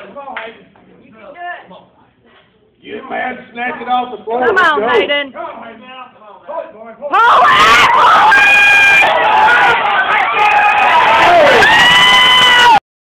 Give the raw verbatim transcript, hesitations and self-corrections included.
Come on, Hayden. You can do it. Come on. You man, snatch it off the floor. Come on, Hayden. Come on, Hayden. Come on, boy. Pull!